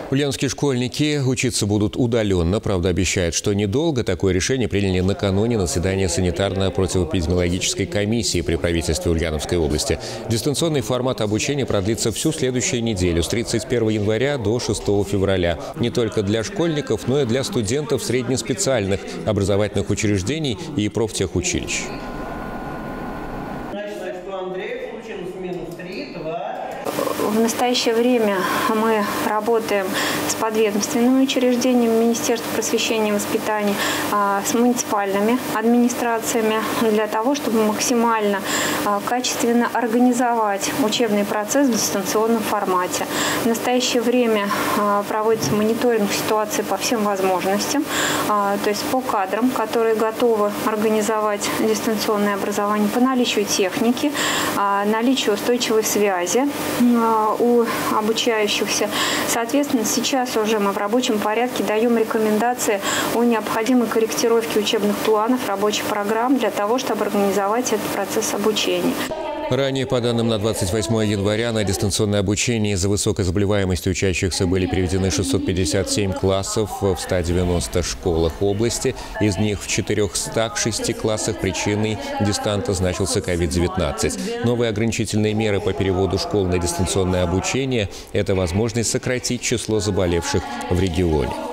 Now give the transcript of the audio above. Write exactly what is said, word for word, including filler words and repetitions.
Ульяновские школьники учиться будут удаленно. Правда, обещают, что недолго. Такое решение приняли накануне на заседании санитарно-противоэпидемиологической комиссии при правительстве Ульяновской области. Дистанционный формат обучения продлится всю следующую неделю с тридцать первого января до шестого февраля. Не только для школьников, но и для студентов среднеспециальных образовательных учреждений и профтехучилищ. В настоящее время мы работаем с подведомственными учреждениями Министерства просвещения и воспитания, с муниципальными администрациями для того, чтобы максимально качественно организовать учебный процесс в дистанционном формате. В настоящее время проводится мониторинг ситуации по всем возможностям, то есть по кадрам, которые готовы организовать дистанционное образование, по наличию техники, наличию устойчивой связи у обучающихся. Соответственно, сейчас уже мы в рабочем порядке даем рекомендации о необходимой корректировке учебных планов, рабочих программ для того, чтобы организовать этот процесс обучения. Ранее, по данным на двадцать восьмое января, на дистанционное обучение из-за высокой заболеваемости учащихся были переведены шестьсот пятьдесят семь классов в ста девяноста школах области. Из них в четырёхстах шести классах причиной дистанта значился ковид девятнадцать. Новые ограничительные меры по переводу школ на дистанционное обучение – это возможность сократить число заболевших в регионе.